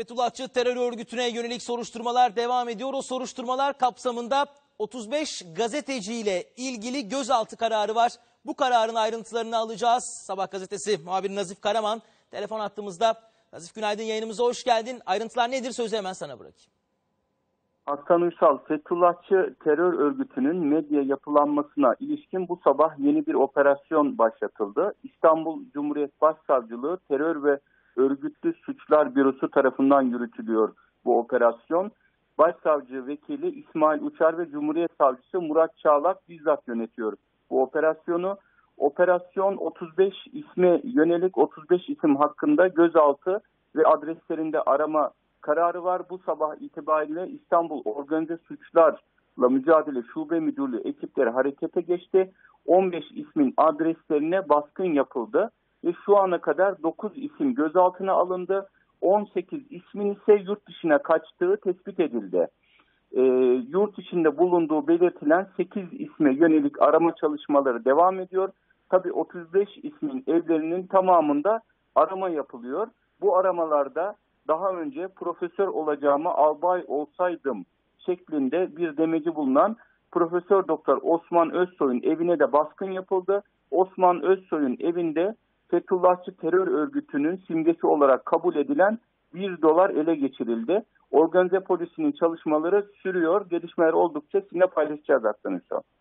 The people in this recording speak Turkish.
Fethullahçı terör örgütüne yönelik soruşturmalar devam ediyor. O soruşturmalar kapsamında 35 gazeteciyle ilgili gözaltı kararı var. Bu kararın ayrıntılarını alacağız. Sabah gazetesi muhabiri Nazif Karaman telefon hattımızda. Nazif, günaydın, yayınımıza hoş geldin. Ayrıntılar nedir, sözü hemen sana bırakayım. Hakan Uysal, Fethullahçı terör örgütünün medya yapılanmasına ilişkin bu sabah yeni bir operasyon başlatıldı. İstanbul Cumhuriyet Başsavcılığı Terör ve Örgütlü Suçlar Bürosu tarafından yürütülüyor bu operasyon. Başsavcı vekili İsmail Uçar ve Cumhuriyet Savcısı Murat Çağlak bizzat yönetiyor bu operasyonu. Operasyon 35 isme yönelik 35 isim hakkında gözaltı ve adreslerinde arama kararı var. Bu sabah itibariyle İstanbul Organize Suçlarla Mücadele Şube Müdürlüğü ekipleri harekete geçti. 15 ismin adreslerine baskın yapıldı ve şu ana kadar 9 isim gözaltına alındı. 18 ismin ise yurt dışına kaçtığı tespit edildi. Yurt içinde bulunduğu belirtilen 8 isme yönelik arama çalışmaları devam ediyor. Tabii 35 ismin evlerinin tamamında arama yapılıyor. Bu aramalarda daha önce profesör olacağıma albay olsaydım şeklinde bir demeci bulunan Profesör Doktor Osman Özsoy'un evine de baskın yapıldı. Osman Özsoy'un evinde Fethullahçı terör örgütünün simgesi olarak kabul edilen $1 ele geçirildi. Organize polisinin çalışmaları sürüyor. Gelişmeler oldukça sizinle paylaşacağız aslında.